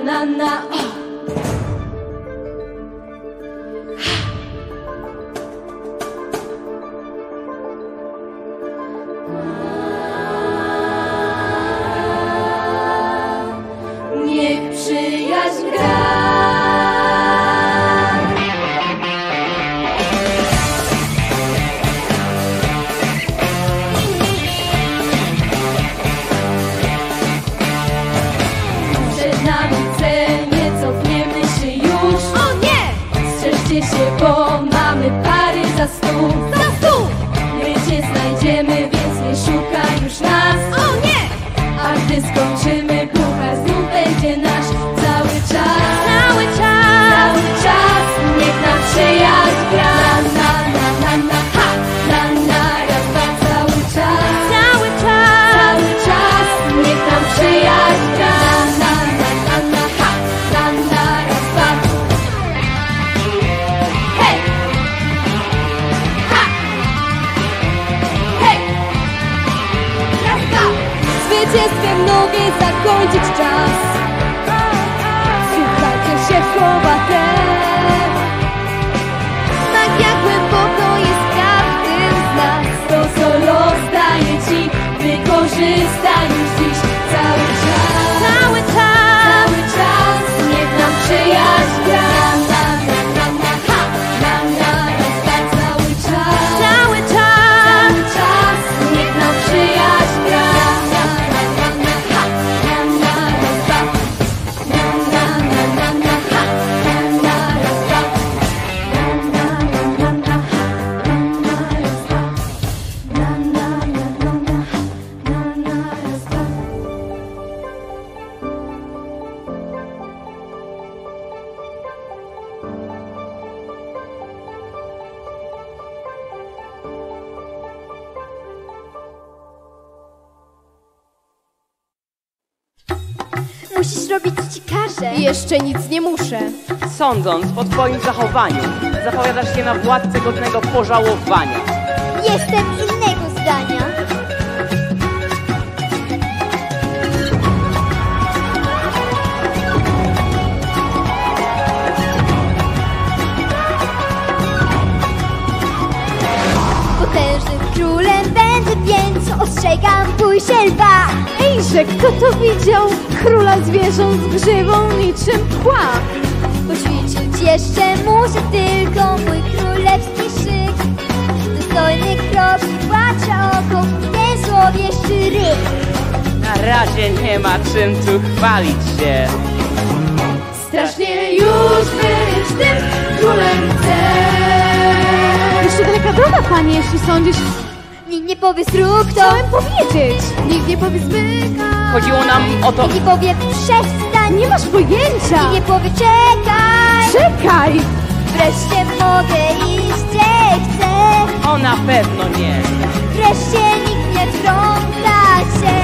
na, na. Niech przyjaźń gra. Przed nami cel, nie cofniemy się już. O nie! Strzeżcie się, bo mamy pary za stół. Za stół! My cię znajdziemy, więc nie szukaj już nas. O nie! A gdy skończymy, puchar znów będzie nasz. Cały czas, cały czas, cały czas. Niech nam przyjaźń gra. Na, na, na, na, ha! Na, na, raz, dwa, cały czas, cały czas, cały czas. Niech nam przyjaźń gra. Na, na, na, na, ha! Na, na, raz, dwa. Hej! Ha! Hej! Raz, dwa! Zwycięstwem mogę zakończyć czas. Słuchajcie się w słowa te. Magia głęboko jest w każdym z nas. To, co los daje ci, wykorzystaj już dziś. Cały czas, cały czas, cały czas. Niech nam przyjaźń gra. Na, na, na, na, ha! Na, na, raz, dwa, cały czas, cały czas, cały czas. Niech nam przyjaźń gra. Na, na, na, na, ha! Na, na, raz, dwa. Na, na, na, na, na, ha! Na, na, raz, dwa. Na, na, na, na, na, ha! Na, na, raz, dwa. Na, na, na, na, na, ha! Na, na, raz, dwa. Musisz robić, co ci każę. Jeszcze nic nie muszę. Sądząc po twoim zachowaniu, zapowiadasz się na władcę godnego pożałowania. Jestem innego zdania. Potężnym królem będę, więc ostrzegam, bój się lwa. Ejże, kto to widział? Króla zwierząt z grzywą niczym pła. Poćwiczyć jeszcze muszę tylko mój królewski szyk. Dostojny krok, płacza oko, ten złowieszczy ryk. Na razie nie ma czym tu chwalić się. Strasznie już być tym królem chcę. Jeszcze daleka droga, panie, jeśli sądzisz. Nikt nie powie zrób to, Chciałem powiedzieć. Nikt nie powie zbyka. Chodziło nam o to... nikt nie powie przestań, Nie masz pojęcia. nikt nie powie czekaj. Czekaj. Wreszcie mogę iść, gdzie chcę. O, na pewno nie. Wreszcie nikt nie wtrąca się.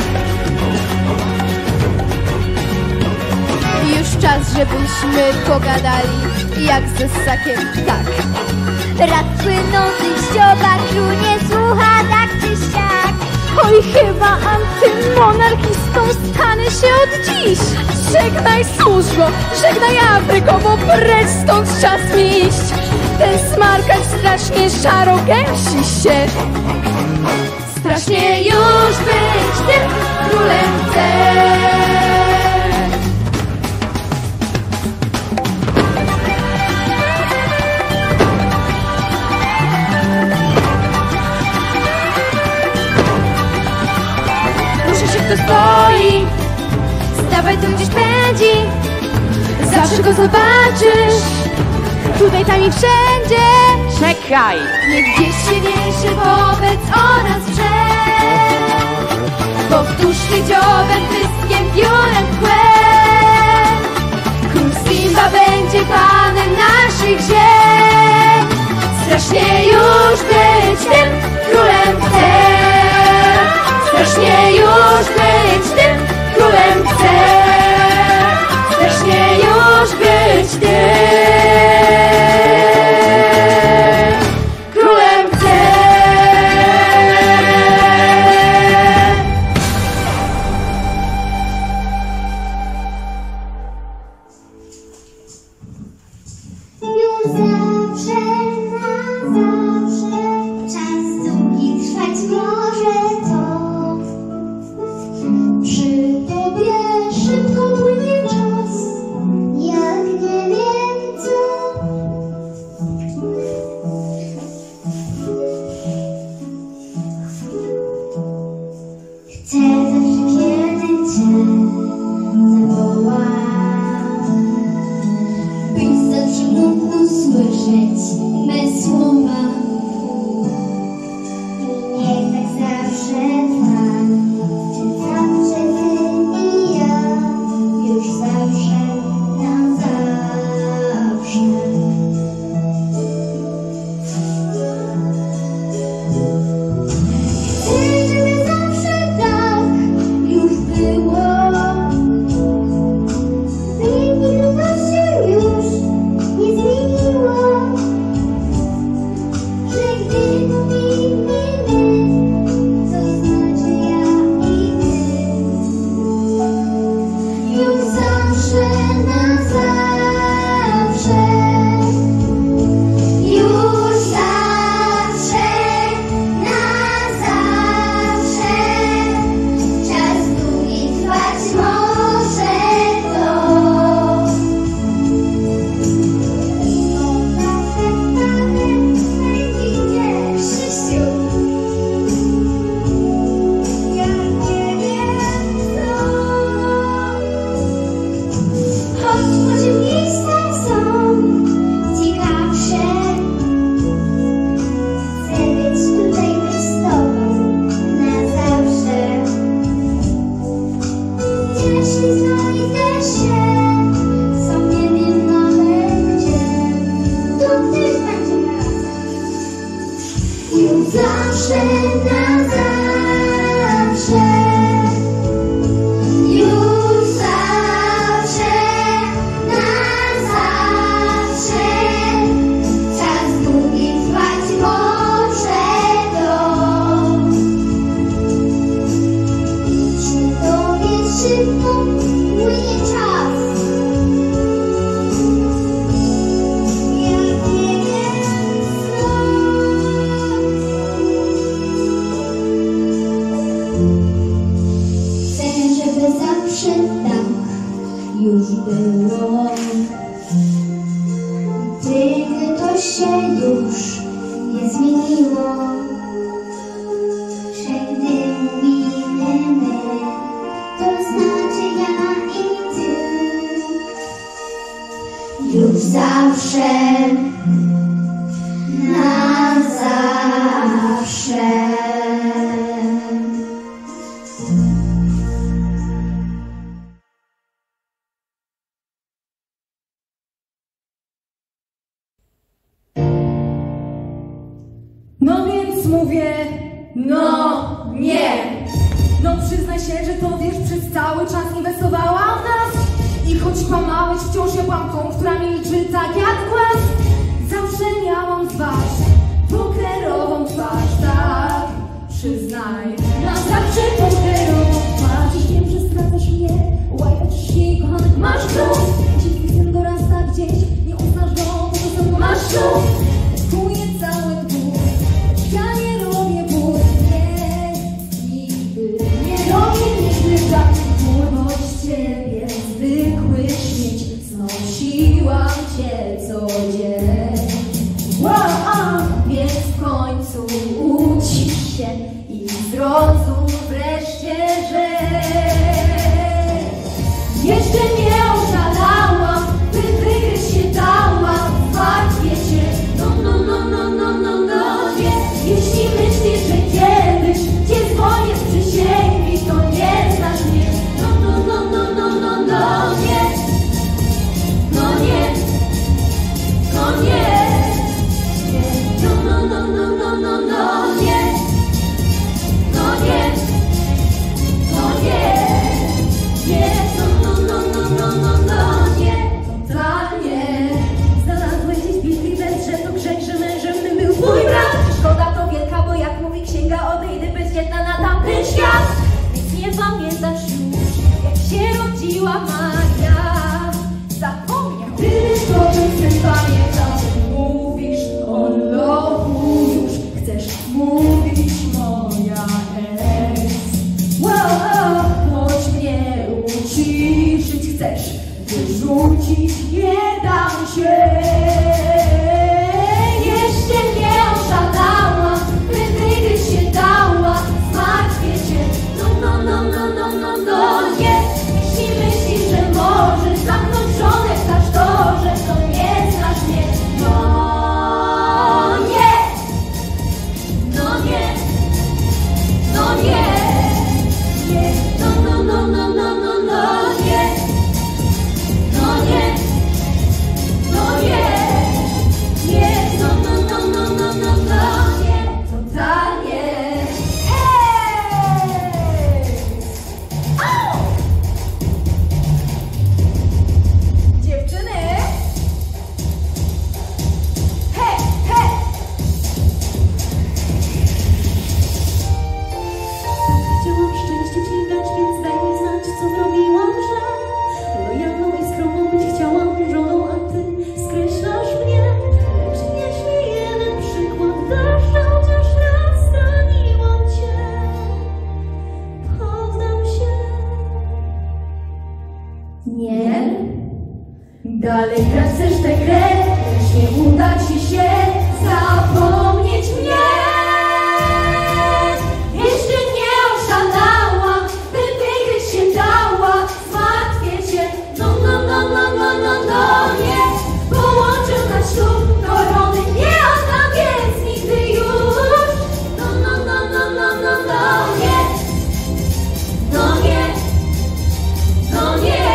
Już czas, żebyśmy pogadali. Jak ze ssakiem, tak. Rad płynących ściobach król nie słucha tak czy siak. Oj, chyba antymonarchistą stanę się od dziś. Żegnaj służbo, żegnaj Afryko, bo precz stąd czas mi iść. Ten smarkacz strasznie szaro gęsi się. Strasznie już być tym królem chcę. Muszę się kto stoi, stawaj tu gdzieś pędzi. Zawsze go zobaczysz, tutaj, tam i wszędzie. Czekaj! Niech gdzieś się wieszy wobec o nas brzeg. Powtórz ty dziobem, pyskiem, piórem, kłem. Król Simba będzie panem naszych ziem. Strasznie już być tym królem chcę. Strasznie już być tym królem chcę. Strasznie już być tym królem chcę. Zawsze na zawsze, już zawsze na zawsze, czas długi trwać może to. Idźmy do więc szybko, płynie czas. Jak nie wiem chcę, żeby zawsze tak już było. Gdy to się już nie zmieniło, że gdy mówimy my, to znaczy ja i ty. Już zawsze, na zawsze. No więc mówię, no nie. No przyznaj się, że to wiesz, przez cały czas inwestowałam w nas. I choć kłamałeś, wciąż ja byłam tą, która milczy tak jak głaz. Zawsze miałam zwać pokerową twarz, tak, przyznaj. Na zawsze pokerową twarz. Dziś wiem, że zdradzasz mnie, łajkasz się i kochanek masz gruz. Jeśli twój sen dorasta gdzieś, nie uznasz go, bo to samo masz ślub. Kuję cały dwór, ja nie robię bór, nie, nigdy. Nie robię nigdy żadnych bór, bo z ciebie zwykły śmieć znosiłam cię co dzień. Więc w końcu ucisz się i zrozum wreszcie, że jeszcze nie oszalałam, by wygryźć się dałam, zmartwię cię, no nie. Jeśli myślisz, że kiedyś cię zwolnię z przysięgi, to nie znasz mnie, no nie. No nie, no nie. No nie, no nie, no nie, nie, no nie, totalnie. Znalazłeś gdzieś bitwy bez, że to grzech, że mężem tym był twój brat. Szkoda to wielka, bo jak mówi księga, odejdę bezdzietna na tamten świat. Więc nie pamiętasz już, jak się rodziła Maria. Zapomniał, gdybyś potem sen pamiętał, mówisz o lochu już, chcesz mówić moja ex. Choć mnie uciszyć chcesz, wyrzucić nie dam się. Jeszcze nie oszalałam, by wygryźć się dała, zmartwię cię, no nie. Jeśli myślisz, że Dalej grać chcesz tę grę, lecz nie uda ci się zapomnieć mnie. Jeszcze nie oszalałam, by wygrać się dała. Zmartwię cię, no nie. Połączył nas ślub, korony nie oddam więc nigdy już. Nie. No nie. No nie.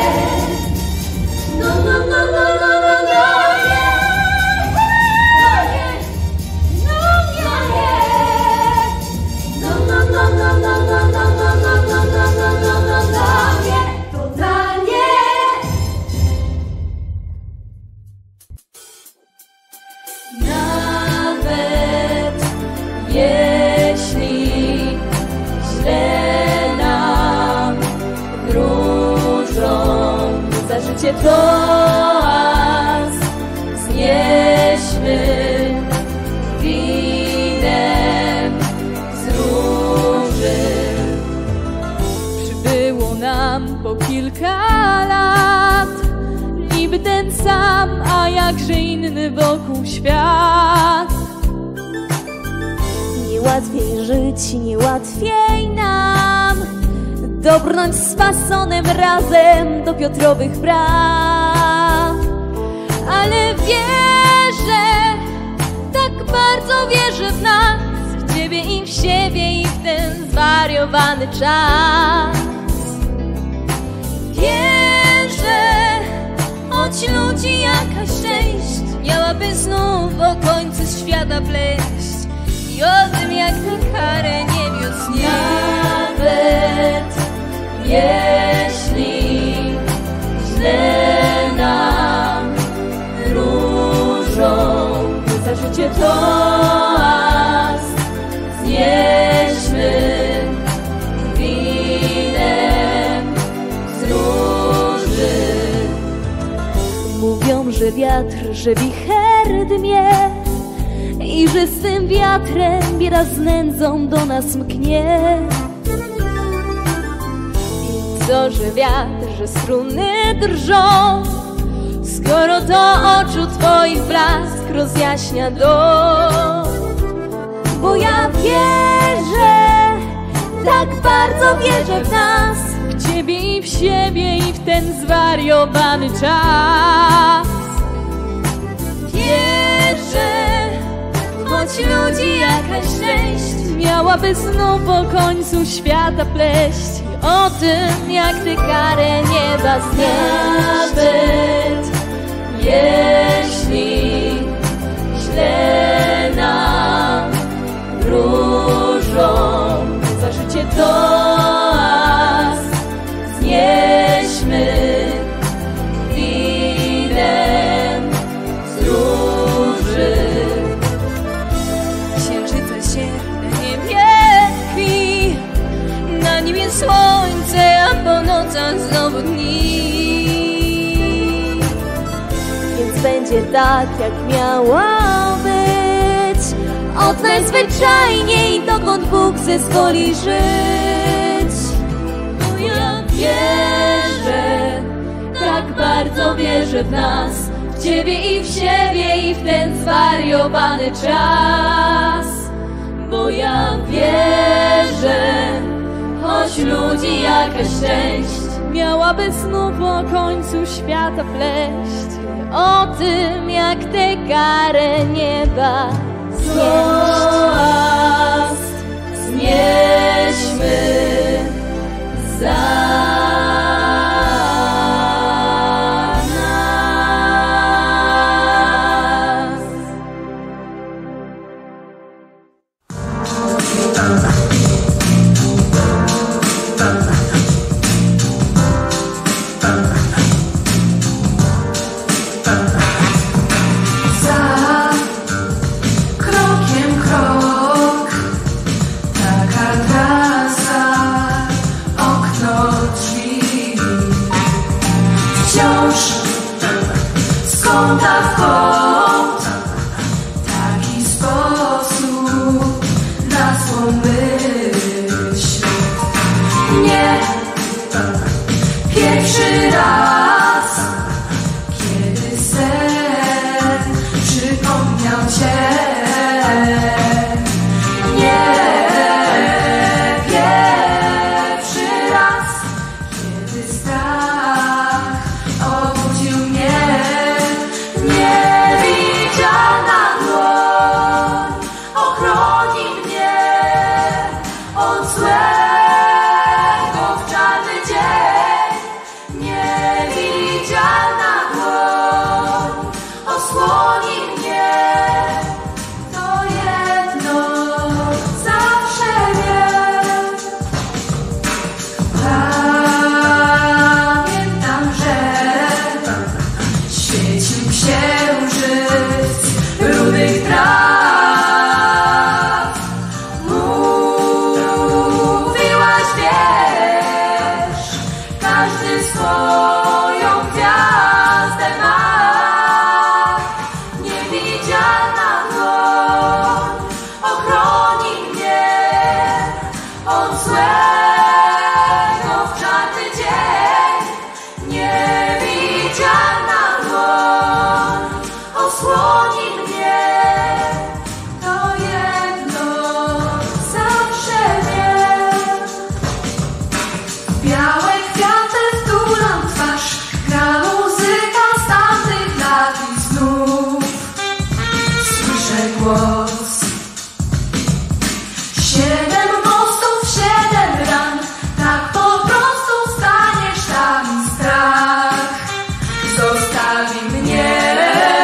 Nawet jeśli źle nam wróżą, za życie toast znieśmy winem z róży. Przybyło nam po kilka lat, niby ten sam, a jakże inny wokół świat. Niełatwiej żyć, niełatwiej nam dobrnąć z fasonem razem do Piotrowych braw. Ale wierzę, tak bardzo wierzę w nas, w Ciebie i w siebie i w ten zwariowany czas. Wierzę, choć ludzi jakaś część miałaby znów o końcu świata pleść i o tym, jak tę karę niebios nieść. Nawet jeśli źle nam wróżą, za życie toast znieśmy winem z róży. Mówią, że wiatr, że wicher dmie i że z tym wiatrem bieda z nędzą do nas mknie. I co, że wiatr, że struny drżą, skoro to oczu Twoich blask rozjaśnia dom. Bo ja wierzę, tak bardzo wierzę w nas, W Ciebie i w siebie i w ten zwariowany czas. wierzę, choć ludzi jakaś część Miałaby znów o końcu świata pleść i o tym, jak Ty karę nieba znieść. Nawet jeśli źle nam wróżą, za życie toast znieśmy winem z róży. Księżyce się na niebie kwi, na niebie słońce, a po nocach znowu dni. Więc będzie tak, jak miało być, od najzwyczajniej, dokąd Bóg zezwoli żyć. Bo ja wierzę, tak bardzo wierzę w nas, w Ciebie i w siebie i w ten zwariowany czas. Bo ja wierzę, choć ludzi jakaś część miałaby znów o końcu świata pleść i o tym, jak tę karę nieba znieść. Znieśmy za nas. Za krokiem 7 mostów, 7 ran, tak po prostu staniesz tam i strach zostawi mnie.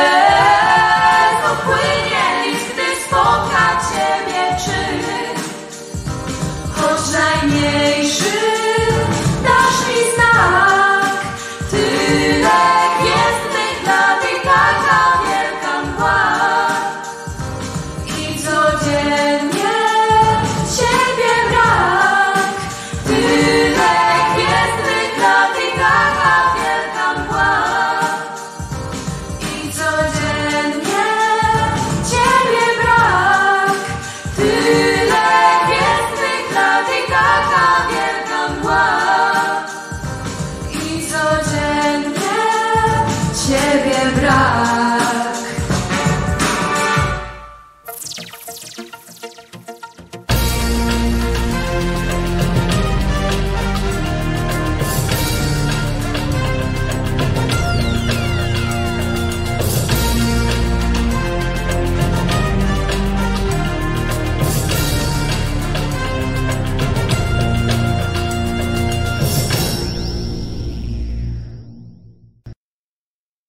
Dopłynie list, gdy spotka ciebie czyn, choć najmniejszy dasz mi znak. Tyle gwiezdnych lat i taka wielka mgła i codziennie